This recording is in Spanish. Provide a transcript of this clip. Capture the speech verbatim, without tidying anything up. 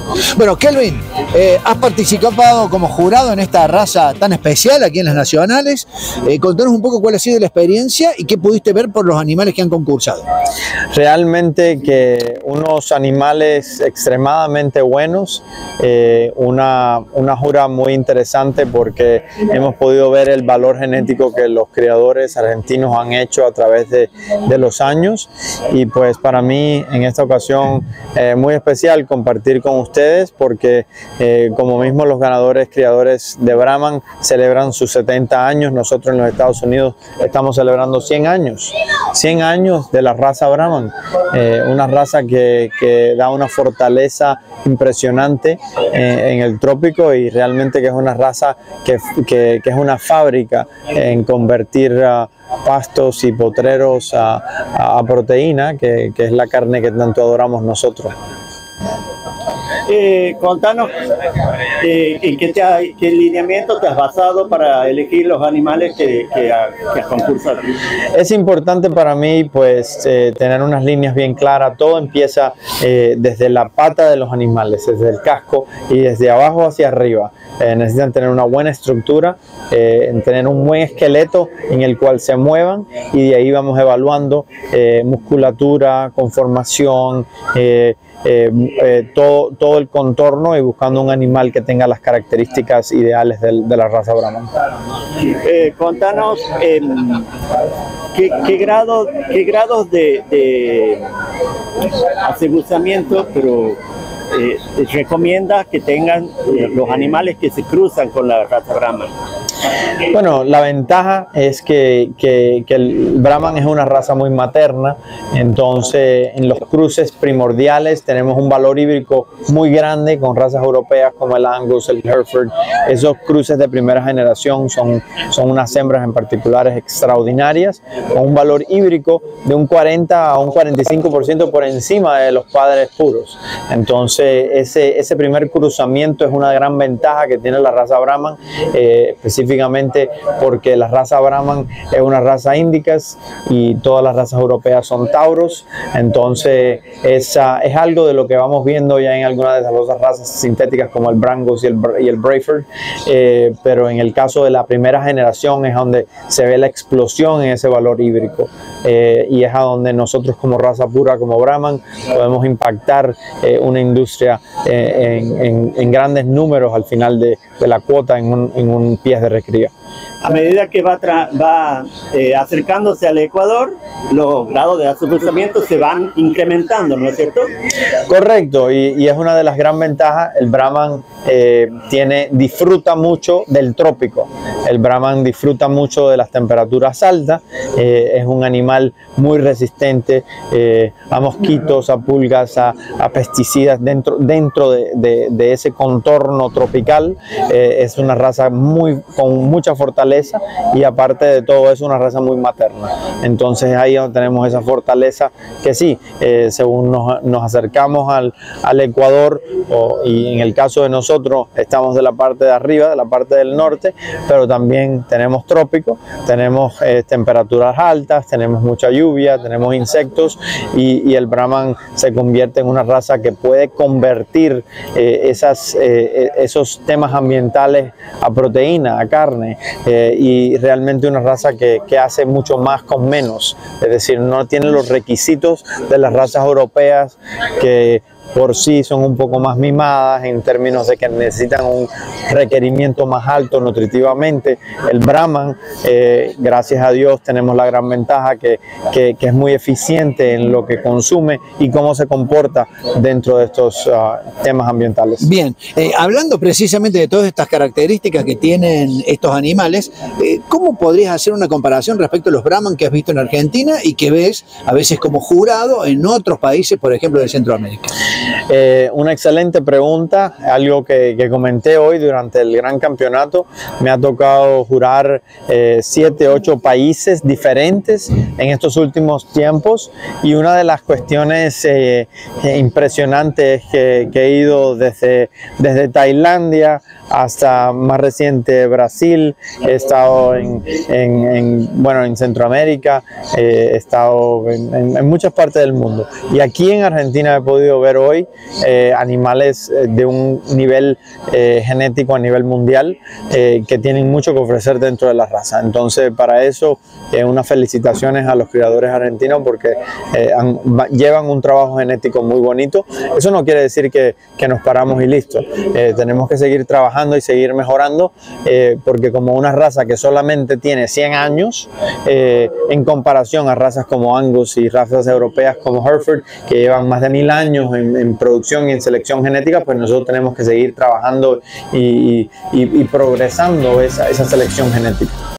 Bueno, Kelvin, eh, has participado como jurado en esta raza tan especial aquí en las nacionales. Eh, contanos un poco cuál ha sido la experiencia y qué pudiste ver por los animales que han concursado. Realmente que unos animales extremadamente buenos, eh, una, una jura muy interesante porque hemos podido ver el valor genético que los criadores argentinos han hecho a través de, de los años, y pues para mí en esta ocasión eh, muy especial compartir con ustedes porque eh, como mismo los ganadores criadores de Brahman celebran sus setenta años, nosotros en los Estados Unidos estamos celebrando cien años, cien años de la raza Brahman, eh, una raza que, que da una fortaleza impresionante eh, en el trópico, y realmente que es una raza que, que, que es una fábrica en convertir uh, pastos y potreros a, a, a proteína, que, que es la carne que tanto adoramos nosotros. Eh, contanos eh, en qué, te ha, qué lineamiento te has basado para elegir los animales que, que, ha, que has concursado. Es importante para mí pues eh, tener unas líneas bien claras. Todo empieza eh, desde la pata de los animales, desde el casco y desde abajo hacia arriba. Eh, necesitan tener una buena estructura, eh, tener un buen esqueleto en el cual se muevan, y de ahí vamos evaluando eh, musculatura, conformación, eh, Eh, eh, todo, todo el contorno, y buscando un animal que tenga las características ideales de, de la raza Brahman. Eh, contanos eh, qué, qué, grado, qué grados de, de aseguramiento, pero eh, recomiendas que tengan eh, los animales que se cruzan con la raza Brahman. Bueno, la ventaja es que, que, que el Brahman es una raza muy materna, entonces en los cruces primordiales tenemos un valor híbrico muy grande con razas europeas como el Angus, el Hereford. Esos cruces de primera generación son, son unas hembras en particulares extraordinarias, con un valor híbrico de un cuarenta a un cuarenta y cinco por ciento por encima de los padres puros. Entonces ese, ese primer cruzamiento es una gran ventaja que tiene la raza Brahman, eh, específicamente porque la raza Brahman es una raza índicas y todas las razas europeas son tauros. Entonces es, uh, es algo de lo que vamos viendo ya en algunas de las otras razas sintéticas como el Brangus y el, y el Brayford, eh, pero en el caso de la primera generación es donde se ve la explosión en ese valor híbrico, eh, y es a donde nosotros como raza pura, como Brahman, podemos impactar eh, una industria eh, en, en, en grandes números al final de, de la cuota en un, en un pies de recría. A medida que va, va eh, acercándose al Ecuador, los grados de aseguramiento se van incrementando, ¿no es cierto? Correcto, y, y es una de las gran ventajas. El Brahman eh, tiene, disfruta mucho del trópico. El Brahman disfruta mucho de las temperaturas altas. Eh, es un animal muy resistente eh, a mosquitos, a pulgas, a, a pesticidas dentro, dentro de, de, de ese contorno tropical. Eh, es una raza muy, con mucha fortaleza, y aparte de todo es una raza muy materna. Entonces ahí donde tenemos esa fortaleza que sí, eh, según nos, nos acercamos al, al Ecuador, o, y en el caso de nosotros estamos de la parte de arriba, de la parte del norte, pero también tenemos trópico, tenemos eh, temperaturas altas, tenemos mucha lluvia, tenemos insectos, y, y el Brahman se convierte en una raza que puede convertir eh, esas, eh, esos temas ambientales a proteína, a carne, eh, y realmente una raza que, que hace mucho más con menos, es decir, no tiene los requisitos de las razas europeas que por sí son un poco más mimadas en términos de que necesitan un requerimiento más alto nutritivamente. El Brahman, eh, gracias a Dios, tenemos la gran ventaja que, que, que es muy eficiente en lo que consume y cómo se comporta dentro de estos uh, temas ambientales. Bien, eh, hablando precisamente de todas estas características que tienen estos animales, eh, ¿cómo podrías hacer una comparación respecto a los Brahman que has visto en Argentina y que ves a veces como jurado en otros países, por ejemplo, de Centroamérica? Eh, una excelente pregunta, algo que, que comenté hoy durante el gran campeonato. Me ha tocado jurar eh, siete, ocho países diferentes en estos últimos tiempos, y una de las cuestiones eh, impresionantes que, que he ido desde, desde Tailandia hasta más reciente Brasil, he estado en, en, en bueno, en Centroamérica, eh, he estado en, en, en muchas partes del mundo. Y aquí en Argentina he podido ver hoy eh, animales de un nivel eh, genético a nivel mundial eh, que tienen mucho que ofrecer dentro de la raza. Entonces, para eso, eh, unas felicitaciones a los criadores argentinos porque eh, han, va, llevan un trabajo genético muy bonito. Eso no quiere decir que, que nos paramos y listo. Eh, tenemos que seguir trabajando y seguir mejorando eh, porque como una raza que solamente tiene cien años, eh, en comparación a razas como Angus y razas europeas como Hereford, que llevan más de mil años en, en producción y en selección genética, pues nosotros tenemos que seguir trabajando y, y, y progresando esa, esa selección genética.